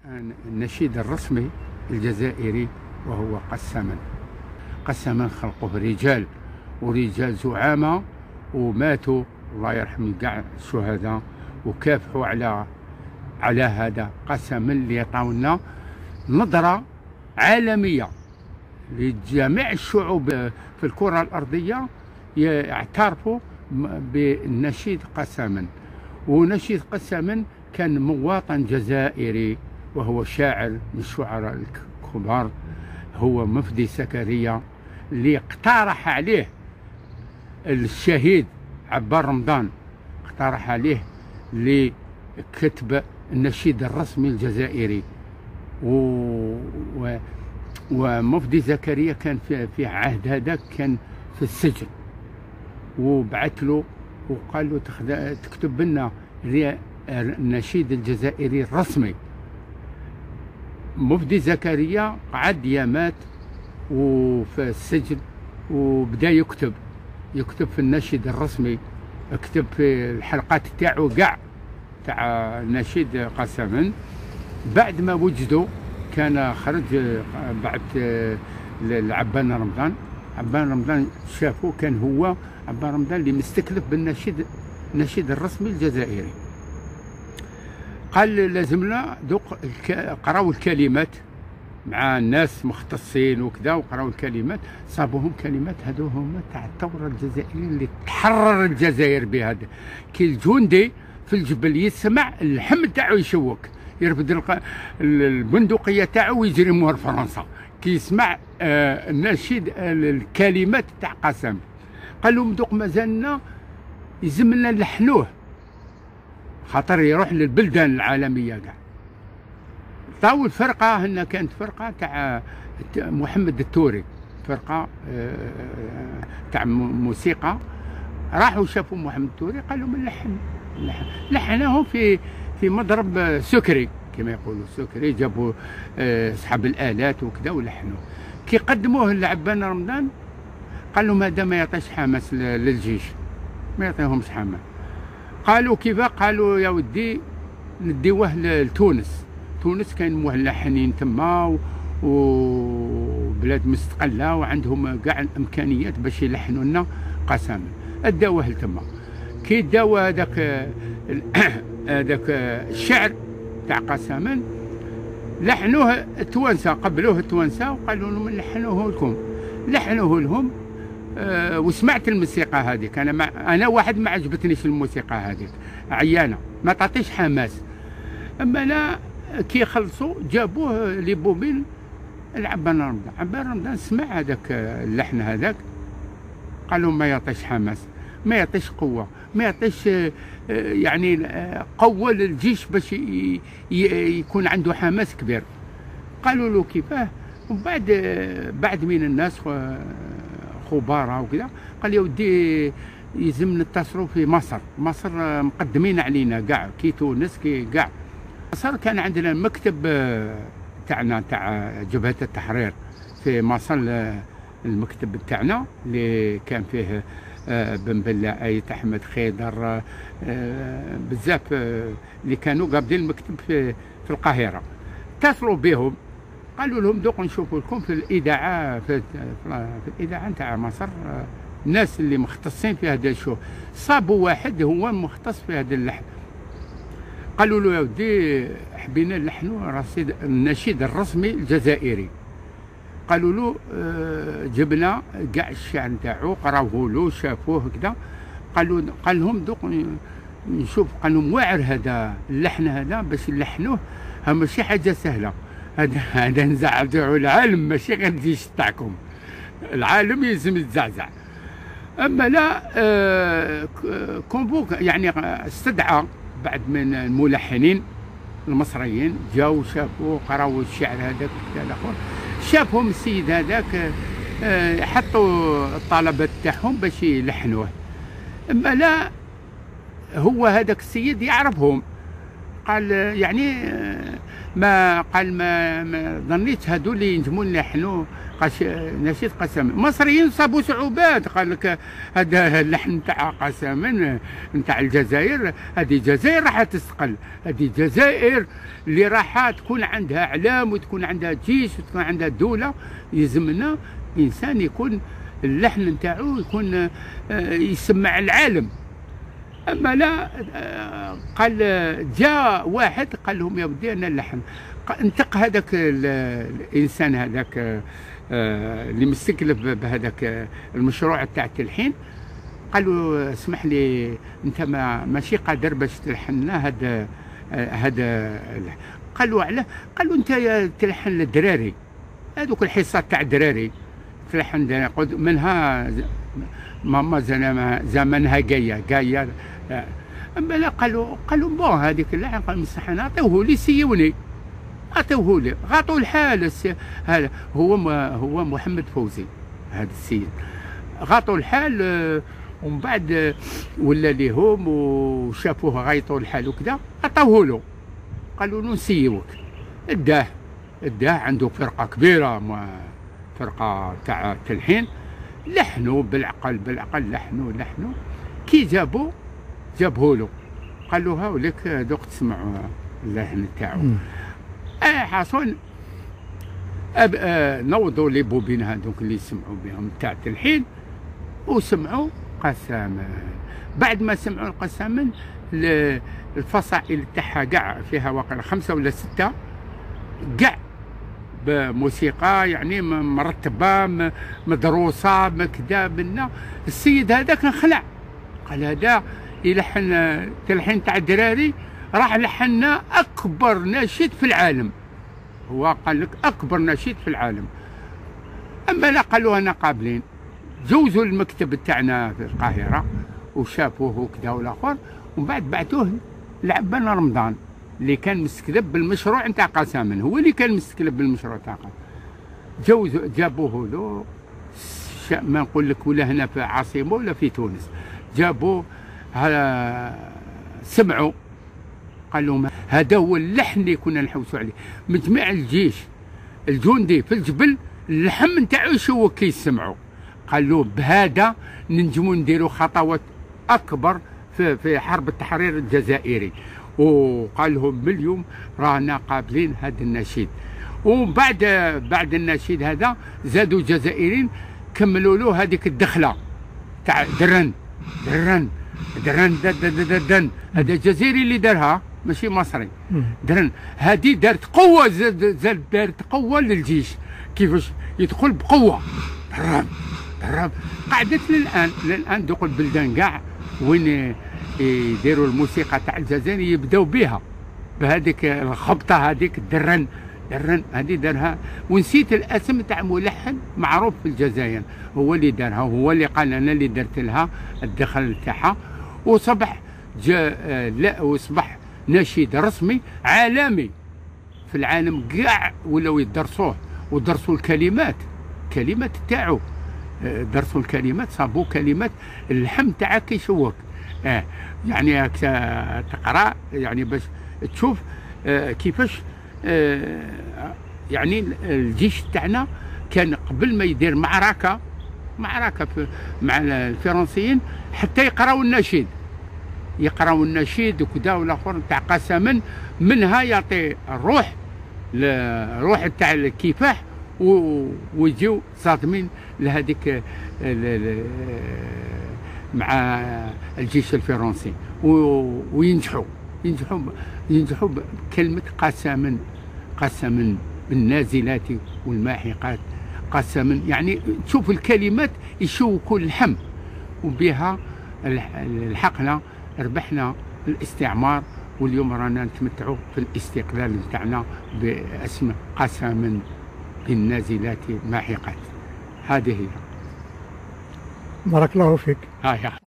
النشيد الرسمي الجزائري وهو قسما. قسما خلقه رجال ورجال زعامة وماتوا الله يرحم كاع الشهداء وكافحوا على هذا قسما ليعطونا نظرة عالمية لجميع الشعوب في الكرة الأرضية يعترفوا بالنشيد قسما. ونشيد قسما كان مواطن جزائري وهو شاعر من الشعراء الكبار، هو مفدي زكريا اللي اقترح عليه الشهيد عبان رمضان، اقترح عليه لكتب النشيد الرسمي الجزائري. ومفدي زكريا كان في عهد هذاك كان في السجن، وبعث له وقال له تكتب لنا النشيد الجزائري الرسمي. مفدي زكريا قعد يامات وفي السجن وبدا يكتب في النشيد الرسمي، كتب في الحلقات تاعو كاع تاع النشيد قسما. بعد ما وجدوا كان خرج بعد لعبان رمضان، عبان رمضان شافوه كان هو عبان رمضان اللي مستكلف بالنشيد الرسمي الجزائري. قال لازمنا دوق قراو الكلمات مع الناس مختصين وكذا، وقراو الكلمات صابوهم كلمات هذو هما تاع الثوره الجزائريه اللي تحرر الجزائر بهذا. كي الجندي في الجبل يسمع اللحم تاعو يشوك، يرفد البندقيه تاعو ويجري مور فرنسا كي يسمع النشيد الكلمات تاع قسم. قال لهم دوق مازالنا يلزمنا نلحنوه خاطر يروح للبلدان العالميه كاع. طاو الفرقه هنا كانت فرقه تاع محمد التوري، فرقه تاع موسيقى. راحوا شافوا محمد التوري قالوا من لحناهم في مضرب سكري كما يقولوا سكري، جابوا اصحاب الالات وكذا ولحنوه. كي قدموه لعبان رمضان قال لهم هذا ما يعطيش حماس للجيش، ما يعطيهمش حماس. قالوا كيف؟ قالوا يا ودي نديوه لتونس. تونس كاين ملحنين تما وبلاد مستقله وعندهم كاع الامكانيات باش يلحنوا لنا قسما. اداوه لتما. كي داو هذاك الشعر تاع قسما لحنوه التوانسه، قبلوه التوانسه وقالوا لهم لحنوه لهم. وسمعت الموسيقى هذيك، انا واحد ما عجبتنيش الموسيقى هذيك، عيانه ما تعطيش حماس. اما لا كي خلصوا جابوه لبوبين لعبان رمضان. عبان رمضان سمع هذاك اللحن هذاك قال لهم ما يعطيش حماس، ما يعطيش قوه، ما يعطيش يعني قوه للجيش باش يكون عنده حماس كبير. قالوا له كيفاه؟ بعد من الناس خبراء وكذا قال يا ودي يلزم نتصلوا في مصر مقدمين علينا كاع كي تونس كي كاع. مصر كان عندنا المكتب تاعنا تاع جبهة التحرير في مصر، المكتب تاعنا اللي كان فيه بن بلا ايت احمد خيدر بزاف اللي كانوا قابلين المكتب في القاهرة. اتصلوا بهم قالوا لهم دوق نشوفوا لكم في الاذاعه في الاذاعه تاع مصر الناس اللي مختصين في هذا الشغل. صابوا واحد هو مختص في هذا اللحن. قالوا له يا ودي حبينا نلحنوا النشيد الرسمي الجزائري. قالوا له جبنا كاع الشعر نتاعو قراوه له شافوه كذا. قال لهم دوق نشوف. قال لهم واعر هذا اللحن هذا باش نلحنوه ماشي حاجه سهله، هذا نزعزعوا العالم ماشي غير الجيش تاعكم، العالم يلزم يتزعزع. اما لا كونفوك يعني استدعى بعد من الملحنين المصريين جاوا شافوا قراوا الشعر هذاك الاخر، شافهم السيد هذاك حطوا الطلبات تاعهم باش يلحنوه. اما لا هو هذاك السيد يعرفهم، قال يعني ما قال ما ظنيت هذو اللي ينجموا نلحنوا نشيد قسما. المصريين صابوا صعوبات، قال لك هذا اللحن تاع قسما نتاع الجزائر، هذه الجزائر راح تستقل، هذه الجزائر اللي راح تكون عندها اعلام وتكون عندها جيش وتكون عندها دوله. يلزمنا انسان يكون اللحن نتاعو يكون يسمع العالم. اما لا، قال جاء واحد قال لهم يا ودي انا اللحن، انتق هذاك الانسان هذاك اللي مستكلف بهذاك المشروع تاع التلحين، قال له اسمح لي انت ماشي قادر باش تلحن لنا هذا. قال له علاه؟ قال له انت تلحن للدراري، هذوك الحصات تاع الدراري تلحن منها ماما زمانها جايه. اما لا، قالوا بون هذيك اللحن، قال مصح نعطيوه لي سيوني، عطيوه لي غاطوا الحال. هذا هو محمد فوزي هذا السيد، غاطوا الحال ومن بعد ولا ليهم وشافوه غايطوا الحال وكذا، عطاوه له، قالوا له نسيوك. اداه عنده فرقه كبيره، فرقه تاع التلحين، لحنوا بالعقل لحنوا كي جابوه له، قال له هاوليك دوك تسمعوا اللحن تاعو. حاصل نوضوا لي بوبين هذوك اللي يسمعوا بهم تاع التلحين وسمعوا قسما. بعد ما سمعوا القسما الفصائل تاعها كاع فيها واقع 5 ولا 6 كاع بموسيقى يعني مرتبه مدروسه كذا منا. السيد هذاك انخلع، قال هذا يلحن تلحين تاع الدراري، راح لحنا اكبر نشيد في العالم. هو قال لك اكبر نشيد في العالم. اما لا، قالوا انا قابلين، جوزوا المكتب تاعنا في القاهره وشافوه كذا والاخر، ومن بعد بعثوه لعبان رمضان اللي كان مستكلب بالمشروع نتاع قسما، هو اللي كان مستكلب بالمشروع تاع قسما. جابوه له، ما نقول لك ولا هنا في عاصمه ولا في تونس، جابوه سمعوا، قال لهم هذا هو اللحن اللي كنا نحوسوا عليه. مجمع الجيش الجندي في الجبل اللحم نتاعو يشوك كي يسمعوا، قال له بهذا ننجموا نديروا خطوات اكبر في حرب التحرير الجزائري. وقال لهم من اليوم رانا قابلين هذا النشيد. وبعد النشيد هذا زادوا الجزائريين كملوا له هذيك الدخله تاع درن هذا جزائري اللي دارها ماشي مصري. درن هذه دارت قوه، دارت قوه للجيش، كيفاش يدخل بقوه. درام قعدت للان دوك البلدان كاع وين يديروا الموسيقى تاع الجزائر يبداو بها بهذيك الخبطه هذيك الدرن هذه دارها. ونسيت الاسم تاع ملحن معروف في الجزائر، هو اللي دارها، هو اللي قال انا اللي درت لها الدخل تاعها. وصبح وصبح نشيد رسمي عالمي في العالم كاع، ولاو يدرسوه ودرسوا الكلمات تاعو، درسوا الكلمات، صابوا كلمات اللحم تاعك كيشوك. يعني تقرا يعني باش تشوف كيفاش يعني الجيش تاعنا كان قبل ما يدير معركه مع الفرنسيين حتى يقراو النشيد وكذا والاخر تاع قسما، منها يعطي الروح تاع الكفاح ويجيو صادمين لهذيك مع الجيش الفرنسي وينجحوا بكلمة قسما بالنازلات والماحقات قسما. يعني تشوف الكلمات يشوكوا اللحم، وبها لحقنا ربحنا الاستعمار، واليوم رانا نتمتعوا في الاستقلال نتاعنا باسم قسما بالنازلات ماحقات. هذه هي. بارك الله فيك. هاي